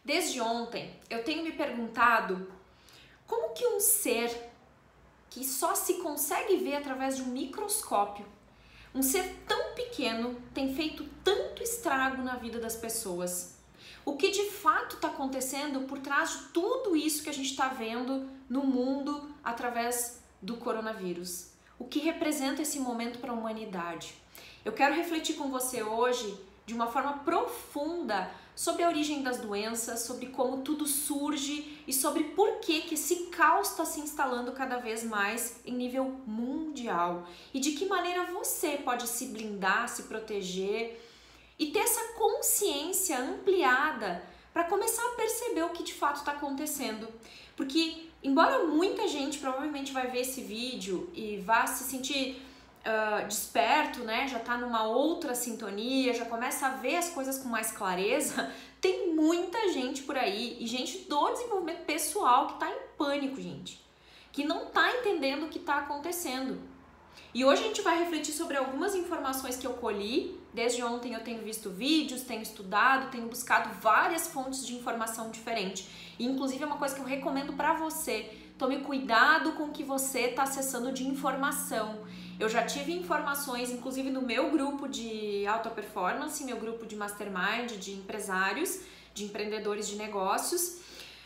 Desde ontem eu tenho me perguntado como que um ser que só se consegue ver através de um microscópio, um ser tão pequeno, tem feito tanto estrago na vida das pessoas. O que de fato está acontecendo por trás de tudo isso que a gente está vendo no mundo através do coronavírus? O que representa esse momento para a humanidade? Eu quero refletir com você hoje de uma forma profunda sobre a origem das doenças, sobre como tudo surge e sobre por que esse caos está se instalando cada vez mais em nível mundial e de que maneira você pode se blindar, se proteger e ter essa consciência ampliada para começar a perceber o que de fato está acontecendo. Porque, embora muita gente provavelmente vai ver esse vídeo e vá se sentir desperto, né? Já tá numa outra sintonia, já começa a ver as coisas com mais clareza, tem muita gente por aí e gente do desenvolvimento pessoal que tá em pânico, gente, que não tá entendendo o que tá acontecendo. E hoje a gente vai refletir sobre algumas informações que eu colhi. Desde ontem eu tenho visto vídeos, tenho estudado, tenho buscado várias fontes de informação diferente. E inclusive é uma coisa que eu recomendo para você. Tome cuidado com o que você está acessando de informação. Eu já tive informações, inclusive no meu grupo de alta performance, meu grupo de mastermind, de empresários, de empreendedores de negócios,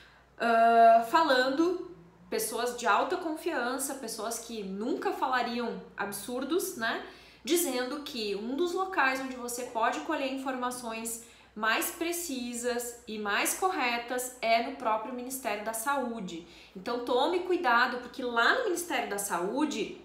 falando, pessoas de alta confiança, pessoas que nunca falariam absurdos, né? Dizendo que um dos locais onde você pode colher informações mais precisas e mais corretas é no próprio Ministério da Saúde. Então tome cuidado, porque lá no Ministério da Saúde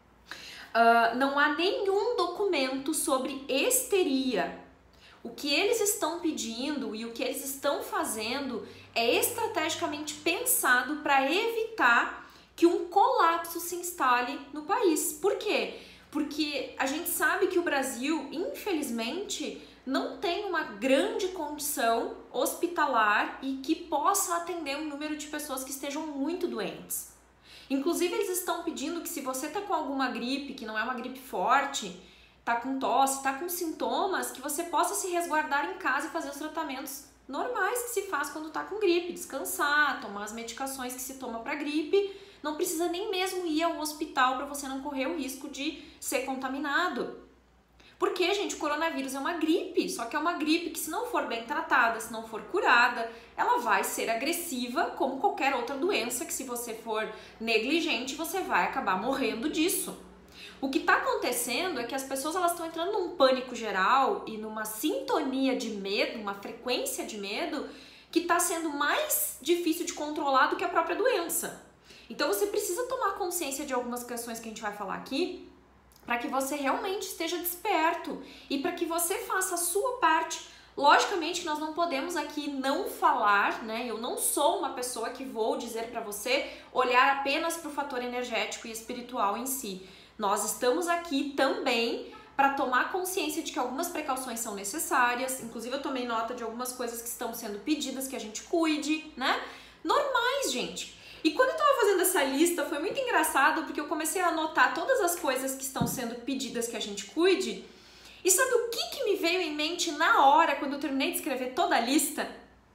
não há nenhum documento sobre histeria. O que eles estão pedindo e o que eles estão fazendo é estrategicamente pensado para evitar que um colapso se instale no país. Por quê? Porque a gente sabe que o Brasil, infelizmente, não tem uma grande condição hospitalar e que possa atender um número de pessoas que estejam muito doentes. Inclusive, eles estão pedindo que se você tá com alguma gripe, que não é uma gripe forte, tá com tosse, tá com sintomas, que você possa se resguardar em casa e fazer os tratamentos normais que se faz quando tá com gripe, descansar, tomar as medicações que se toma para gripe, não precisa nem mesmo ir ao hospital para você não correr o risco de ser contaminado. Porque, gente, o coronavírus é uma gripe, só que é uma gripe que se não for bem tratada, se não for curada, ela vai ser agressiva como qualquer outra doença que se você for negligente, você vai acabar morrendo disso. O que está acontecendo é que as pessoas estão entrando num pânico geral e numa sintonia de medo, uma frequência de medo que está sendo mais difícil de controlar do que a própria doença. Então você precisa tomar consciência de algumas questões que a gente vai falar aqui para que você realmente esteja desperto e para que você faça a sua parte. Logicamente que nós não podemos aqui não falar, né? Eu não sou uma pessoa que vou dizer para você olhar apenas para o fator energético e espiritual em si. Nós estamos aqui também para tomar consciência de que algumas precauções são necessárias, inclusive eu tomei nota de algumas coisas que estão sendo pedidas que a gente cuide, né? Normais, gente. E quando eu tava fazendo essa lista, foi muito engraçado, porque eu comecei a anotar todas as coisas que estão sendo pedidas que a gente cuide, e sabe o que me veio em mente na hora, quando eu terminei de escrever toda a lista?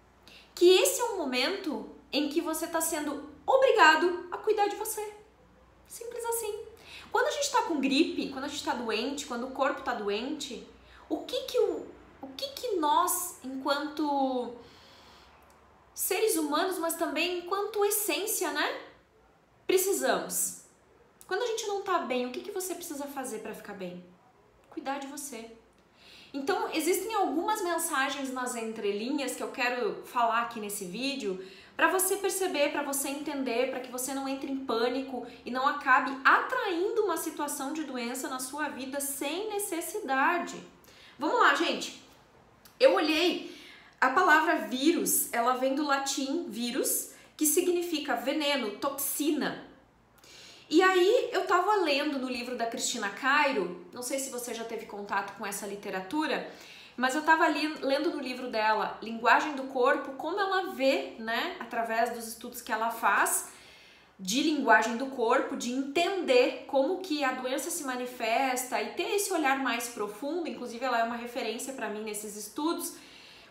Que esse é um momento em que você está sendo obrigado a cuidar de você. Simples assim. Quando a gente está com gripe, quando a gente está doente, quando o corpo está doente, o que nós, enquanto seres humanos, mas também enquanto essência, né, precisamos? Quando a gente não tá bem, o que você precisa fazer para ficar bem? Cuidar de você. Então, existem algumas mensagens nas entrelinhas que eu quero falar aqui nesse vídeo para você perceber, para você entender, para que você não entre em pânico e não acabe atraindo uma situação de doença na sua vida sem necessidade. Vamos lá, gente. Eu olhei, a palavra vírus, ela vem do latim vírus, que significa veneno, toxina. E aí eu tava lendo no livro da Cristina Cairo, não sei se você já teve contato com essa literatura, mas eu tava lendo no livro dela, Linguagem do Corpo, como ela vê, né, através dos estudos que ela faz, de linguagem do corpo, de entender como que a doença se manifesta e ter esse olhar mais profundo. Inclusive ela é uma referência para mim nesses estudos,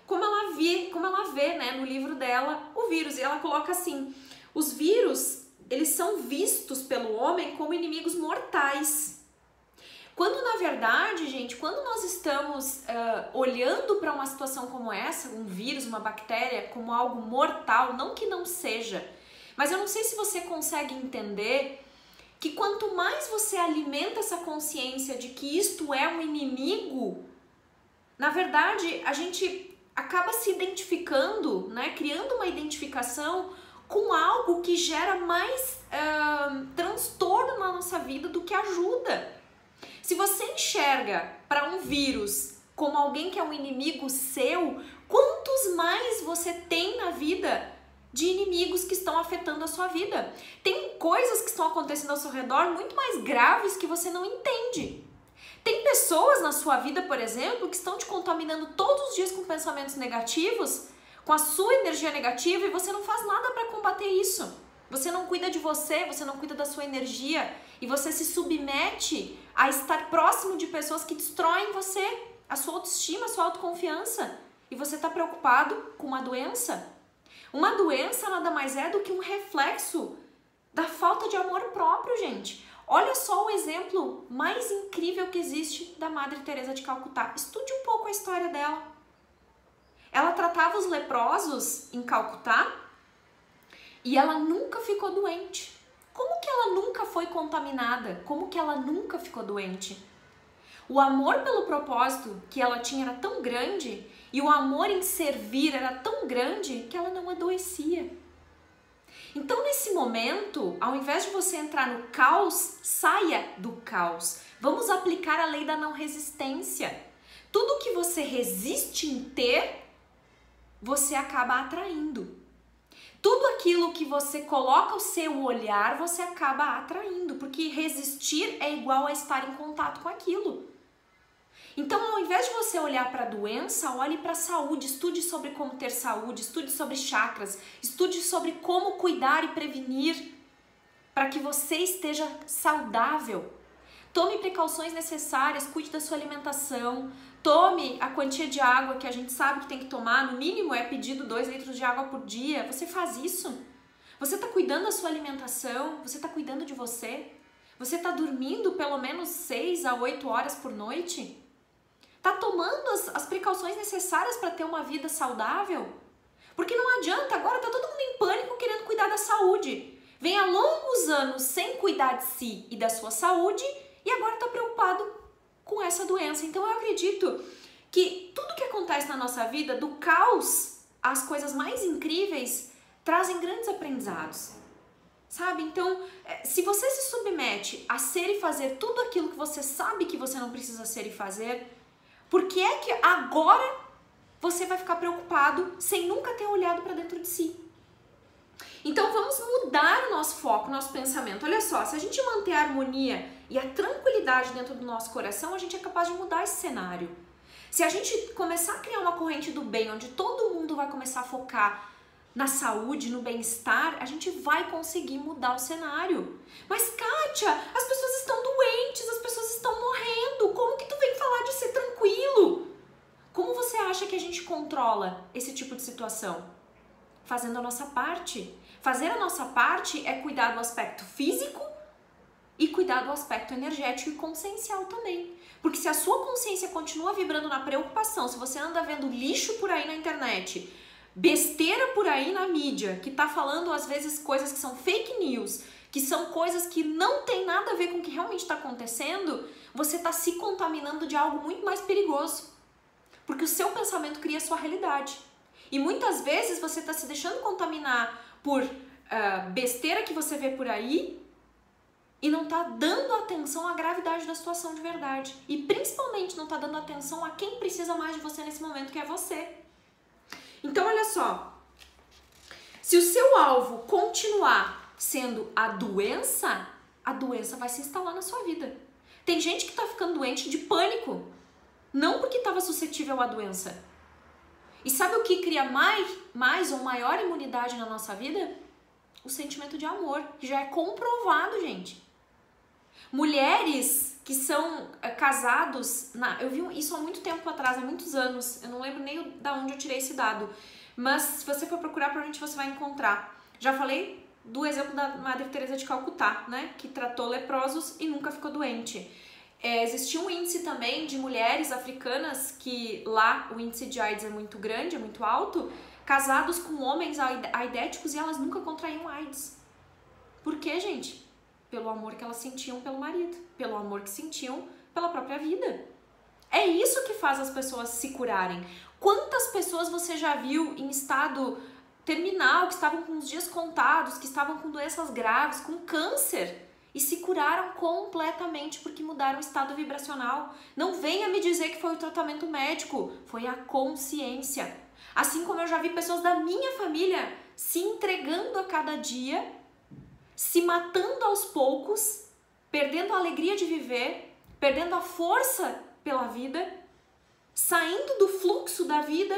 como ela vê, né, no livro dela, o vírus. E ela coloca assim, os vírus, eles são vistos pelo homem como inimigos mortais. Quando, na verdade, gente, quando nós estamos olhando para uma situação como essa, um vírus, uma bactéria, como algo mortal, não que não seja, mas eu não sei se você consegue entender que quanto mais você alimenta essa consciência de que isto é um inimigo, na verdade, a gente acaba se identificando, né, criando uma identificação com algo que gera mais transtorno na nossa vida do que ajuda. Se você enxerga para um vírus como alguém que é um inimigo seu, quantos mais você tem na vida de inimigos que estão afetando a sua vida? Tem coisas que estão acontecendo ao seu redor muito mais graves que você não entende. Tem pessoas na sua vida, por exemplo, que estão te contaminando todos os dias com pensamentos negativos, com a sua energia negativa, e você não faz nada para combater isso. Você não cuida de você não cuida da sua energia, e você se submete a estar próximo de pessoas que destroem você, a sua autoestima, a sua autoconfiança, e você está preocupado com uma doença. Uma doença nada mais é do que um reflexo da falta de amor próprio, gente. Olha só o exemplo mais incrível que existe da Madre Teresa de Calcutá. Estude um pouco a história dela. Ela tratava os leprosos em Calcutá e ela nunca ficou doente. Como que ela nunca foi contaminada? Como que ela nunca ficou doente? O amor pelo propósito que ela tinha era tão grande e o amor em servir era tão grande que ela não adoecia. Então, nesse momento, ao invés de você entrar no caos, saia do caos. Vamos aplicar a lei da não resistência. Tudo que você resiste em ter, você acaba atraindo. Tudo aquilo que você coloca o seu olhar, você acaba atraindo, porque resistir é igual a estar em contato com aquilo. Então, ao invés de você olhar para a doença, olhe para a saúde, estude sobre como ter saúde, estude sobre chakras, estude sobre como cuidar e prevenir para que você esteja saudável. Tome precauções necessárias, cuide da sua alimentação, tome a quantia de água que a gente sabe que tem que tomar, no mínimo é pedido 2 litros de água por dia. Você faz isso? Você está cuidando da sua alimentação? Você está cuidando de você? Você está dormindo pelo menos 6 a 8 horas por noite? Está tomando as precauções necessárias para ter uma vida saudável? Porque não adianta, agora está todo mundo em pânico querendo cuidar da saúde. Vem há longos anos sem cuidar de si e da sua saúde e agora está preocupado com essa doença. Então eu acredito que tudo que acontece na nossa vida, do caos às coisas mais incríveis, trazem grandes aprendizados. Sabe? Então, se você se submete a ser e fazer tudo aquilo que você sabe que você não precisa ser e fazer, por que é que agora você vai ficar preocupado sem nunca ter olhado para dentro de si? Então vamos mudar o nosso foco, o nosso pensamento. Olha só, se a gente manter a harmonia e a tranquilidade dentro do nosso coração, a gente é capaz de mudar esse cenário. Se a gente começar a criar uma corrente do bem, onde todo mundo vai começar a focar na saúde, no bem-estar, a gente vai conseguir mudar o cenário. Mas, Kátia, as pessoas estão doentes, as pessoas estão morrendo. Como que tu vem falar de ser tranquilo? Como você acha que a gente controla esse tipo de situação? Fazendo a nossa parte. Fazer a nossa parte é cuidar do aspecto físico e cuidar do aspecto energético e consciencial também. Porque se a sua consciência continua vibrando na preocupação, se você anda vendo lixo por aí na internet, besteira por aí na mídia, que tá falando às vezes coisas que são fake news, que são coisas que não tem nada a ver com o que realmente está acontecendo, você tá se contaminando de algo muito mais perigoso. Porque o seu pensamento cria a sua realidade. E muitas vezes você tá se deixando contaminar por besteira que você vê por aí e não tá dando atenção à gravidade da situação de verdade. E principalmente não tá dando atenção a quem precisa mais de você nesse momento, que é você. Então, olha só, se o seu alvo continuar sendo a doença vai se instalar na sua vida. Tem gente que tá ficando doente de pânico, não porque estava suscetível à doença. E sabe o que cria mais ou maior imunidade na nossa vida? O sentimento de amor, que já é comprovado, gente. Mulheres que são casados, eu vi isso há muito tempo atrás, há muitos anos, eu não lembro nem da onde eu tirei esse dado, mas se você for procurar, provavelmente você vai encontrar. Já falei do exemplo da Madre Teresa de Calcutá, né, que tratou leprosos e nunca ficou doente. Existia um índice também de mulheres africanas, que lá o índice de AIDS é muito grande, é muito alto, casados com homens aidéticos e elas nunca contraíam AIDS. Por quê, gente? Pelo amor que elas sentiam pelo marido, pelo amor que sentiam pela própria vida. É isso que faz as pessoas se curarem. Quantas pessoas você já viu em estado terminal, que estavam com os dias contados, que estavam com doenças graves, com câncer, e se curaram completamente porque mudaram o estado vibracional? Não venha me dizer que foi o tratamento médico, foi a consciência. Assim como eu já vi pessoas da minha família se entregando a cada dia, se matando aos poucos, perdendo a alegria de viver, perdendo a força pela vida, saindo do fluxo da vida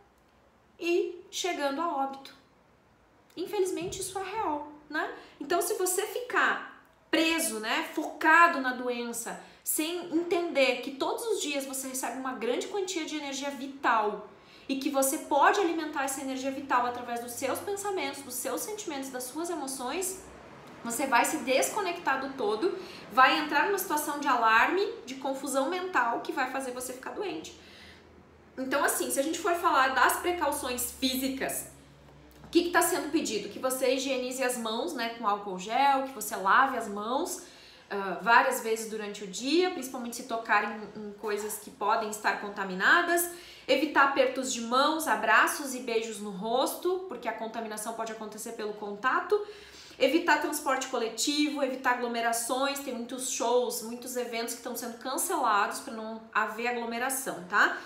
e chegando a óbito. Infelizmente isso é real, né? Então se você ficar preso, né, focado na doença, sem entender que todos os dias você recebe uma grande quantia de energia vital e que você pode alimentar essa energia vital através dos seus pensamentos, dos seus sentimentos, das suas emoções, você vai se desconectar do todo, vai entrar numa situação de alarme, de confusão mental, que vai fazer você ficar doente. Então, assim, se a gente for falar das precauções físicas, o que está sendo pedido? Que você higienize as mãos, né, com álcool gel, que você lave as mãos várias vezes durante o dia, principalmente se tocarem em coisas que podem estar contaminadas. Evitar apertos de mãos, abraços e beijos no rosto, porque a contaminação pode acontecer pelo contato. Evitar transporte coletivo, evitar aglomerações, tem muitos shows, muitos eventos que estão sendo cancelados para não haver aglomeração, tá?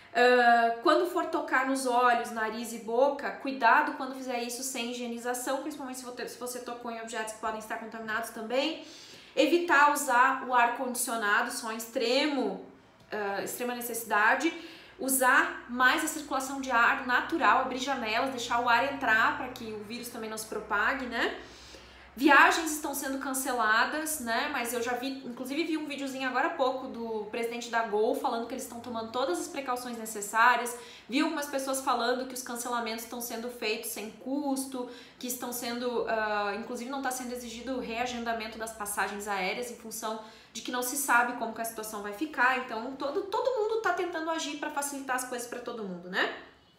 Quando for tocar nos olhos, nariz e boca, cuidado quando fizer isso sem higienização, principalmente se você tocou em objetos que podem estar contaminados também. Evitar usar o ar-condicionado só em extrema necessidade. Usar mais a circulação de ar natural, abrir janelas, deixar o ar entrar para que o vírus também não se propague, né? Viagens estão sendo canceladas, né? Mas eu já vi, inclusive vi um videozinho agora há pouco do presidente da Gol falando que eles estão tomando todas as precauções necessárias. Vi algumas pessoas falando que os cancelamentos estão sendo feitos sem custo, que estão sendo, inclusive não está sendo exigido reagendamento das passagens aéreas em função de que não se sabe como que a situação vai ficar. Então todo mundo está tentando agir para facilitar as coisas para todo mundo, né?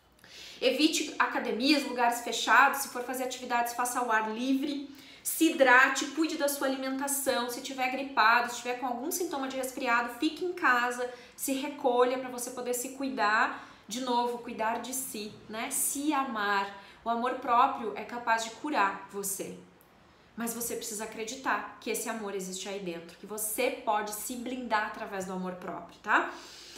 Evite academias, lugares fechados. Se for fazer atividades, faça ao ar livre. Se hidrate, cuide da sua alimentação. Se tiver gripado, se tiver com algum sintoma de resfriado, fique em casa, se recolha para você poder se cuidar. De novo, cuidar de si, né? Se amar. O amor próprio é capaz de curar você. Mas você precisa acreditar que esse amor existe aí dentro, que você pode se blindar através do amor próprio, tá?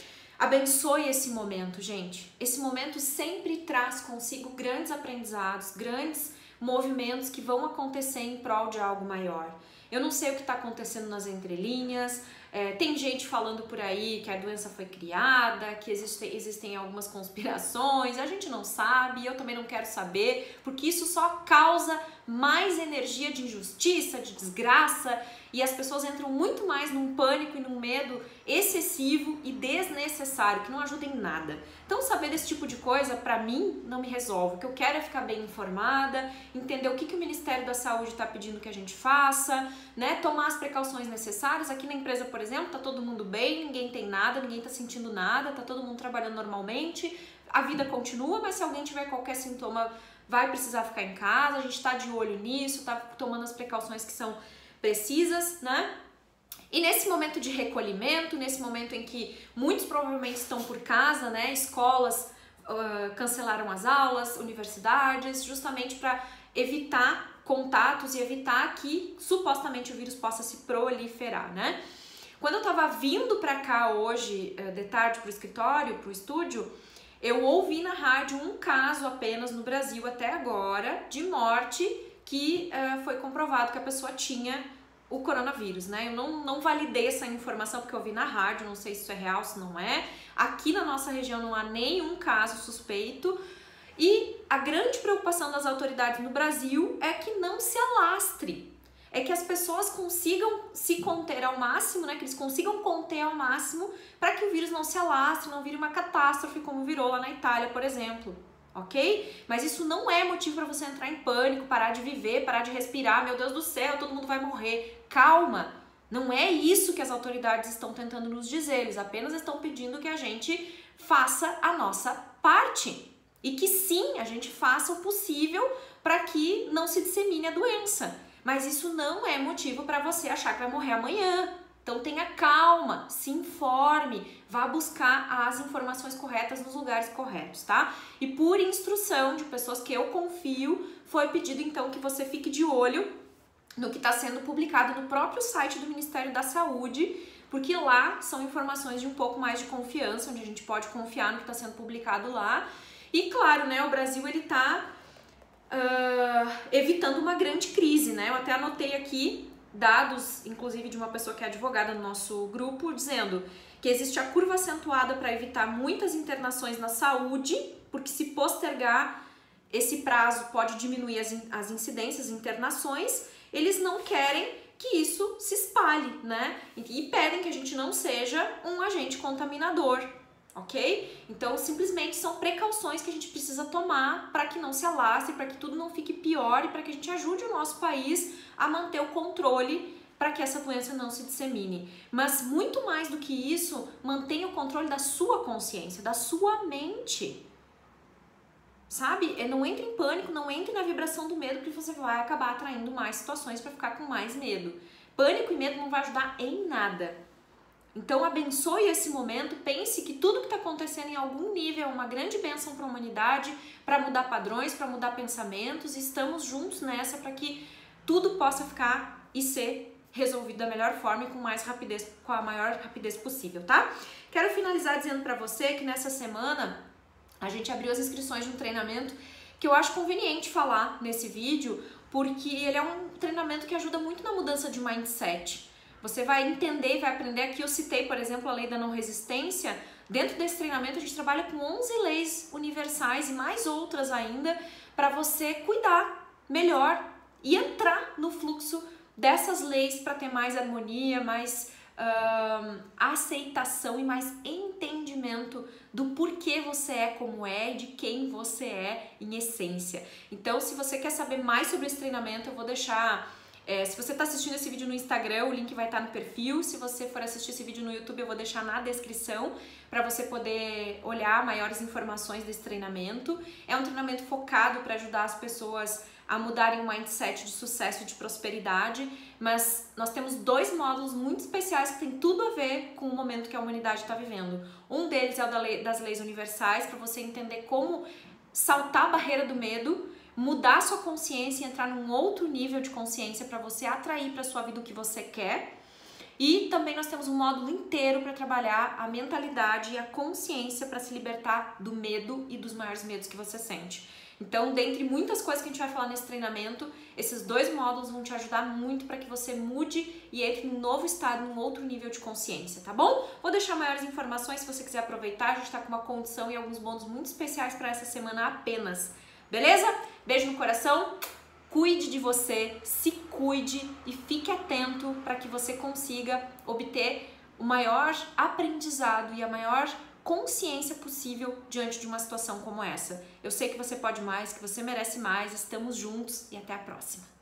Abençoe esse momento, gente. Esse momento sempre traz consigo grandes aprendizados, grandes movimentos que vão acontecer em prol de algo maior. Eu não sei o que está acontecendo nas entrelinhas, tem gente falando por aí que a doença foi criada, que existem algumas conspirações, a gente não sabe, eu também não quero saber, porque isso só causa mais energia de injustiça, de desgraça, e as pessoas entram muito mais num pânico e num medo excessivo e desnecessário, que não ajuda em nada. Então saber desse tipo de coisa, pra mim, não me resolve. O que eu quero é ficar bem informada, entender o que o Ministério da Saúde está pedindo que a gente faça, né? Tomar as precauções necessárias. Aqui na empresa, por exemplo, tá todo mundo bem, ninguém tem nada, ninguém tá sentindo nada, tá todo mundo trabalhando normalmente, a vida continua, mas se alguém tiver qualquer sintoma, vai precisar ficar em casa, a gente tá de olho nisso, tá tomando as precauções que são precisas, né? E nesse momento de recolhimento, nesse momento em que muitos provavelmente estão por casa, né? Escolas cancelaram as aulas, universidades, justamente para evitar contatos e evitar que supostamente o vírus possa se proliferar, né? Quando eu tava vindo pra cá hoje, de tarde pro escritório, pro estúdio, eu ouvi na rádio um caso apenas no Brasil até agora de morte que foi comprovado que a pessoa tinha o coronavírus, né? Eu não validei essa informação porque eu ouvi na rádio, não sei se isso é real, se não é. Aqui na nossa região não há nenhum caso suspeito e a grande preocupação das autoridades no Brasil é que não se alastre. é que as pessoas consigam se conter ao máximo, né? Que eles consigam conter ao máximo para que o vírus não se alastre, não vire uma catástrofe como virou lá na Itália, por exemplo. Ok? Mas isso não é motivo para você entrar em pânico, parar de viver, parar de respirar, meu Deus do céu, todo mundo vai morrer. Calma! Não é isso que as autoridades estão tentando nos dizer, eles apenas estão pedindo que a gente faça a nossa parte. E que sim, a gente faça o possível para que não se dissemine a doença. Mas isso não é motivo para você achar que vai morrer amanhã. Então tenha calma, se informe, vá buscar as informações corretas nos lugares corretos, tá? E por instrução de pessoas que eu confio, foi pedido então que você fique de olho no que está sendo publicado no próprio site do Ministério da Saúde, porque lá são informações de um pouco mais de confiança, onde a gente pode confiar no que está sendo publicado lá. E claro, né, o Brasil ele está evitando uma grande crise, né? Eu até anotei aqui dados, inclusive de uma pessoa que é advogada no nosso grupo, dizendo que existe a curva acentuada para evitar muitas internações na saúde, porque se postergar esse prazo pode diminuir as incidências, internações. Eles não querem que isso se espalhe, né? E pedem que a gente não seja um agente contaminador, ok? Então, simplesmente são precauções que a gente precisa tomar para que não se alastre, para que tudo não fique pior e para que a gente ajude o nosso país a manter o controle para que essa doença não se dissemine. Mas muito mais do que isso, mantenha o controle da sua consciência, da sua mente. Sabe? Não entre em pânico, não entre na vibração do medo, porque você vai acabar atraindo mais situações para ficar com mais medo. Pânico e medo não vai ajudar em nada. Então abençoe esse momento, pense que tudo que está acontecendo em algum nível é uma grande bênção para a humanidade, para mudar padrões, para mudar pensamentos, e estamos juntos nessa para que tudo possa ficar e ser resolvido da melhor forma e com mais rapidez, com a maior rapidez possível, tá? Quero finalizar dizendo para você que nessa semana a gente abriu as inscrições de um treinamento que eu acho conveniente falar nesse vídeo, porque ele é um treinamento que ajuda muito na mudança de mindset. Você vai entender e vai aprender. Aqui eu citei, por exemplo, a lei da não resistência. Dentro desse treinamento a gente trabalha com 11 leis universais e mais outras ainda para você cuidar melhor e entrar no fluxo dessas leis para ter mais harmonia, mais aceitação e mais entendimento do porquê você é como é e de quem você é em essência. Então, se você quer saber mais sobre esse treinamento, eu vou deixar... se você está assistindo esse vídeo no Instagram, o link vai estar no perfil. Se você for assistir esse vídeo no YouTube, eu vou deixar na descrição para você poder olhar maiores informações desse treinamento. É um treinamento focado para ajudar as pessoas a mudarem um mindset de sucesso e de prosperidade, mas nós temos 2 módulos muito especiais que tem tudo a ver com o momento que a humanidade está vivendo. Um deles é o das leis universais, para você entender como saltar a barreira do medo, mudar sua consciência e entrar num outro nível de consciência para você atrair para sua vida o que você quer. E também nós temos um módulo inteiro para trabalhar a mentalidade e a consciência para se libertar do medo e dos maiores medos que você sente. Então, dentre muitas coisas que a gente vai falar nesse treinamento, esses 2 módulos vão te ajudar muito para que você mude e entre num novo estado, num outro nível de consciência, tá bom? Vou deixar maiores informações se você quiser aproveitar. A gente está com uma condição e alguns bônus muito especiais para essa semana apenas. Beleza? Beijo no coração, cuide de você, se cuide e fique atento para que você consiga obter o maior aprendizado e a maior consciência possível diante de uma situação como essa. Eu sei que você pode mais, que você merece mais, estamos juntos e até a próxima.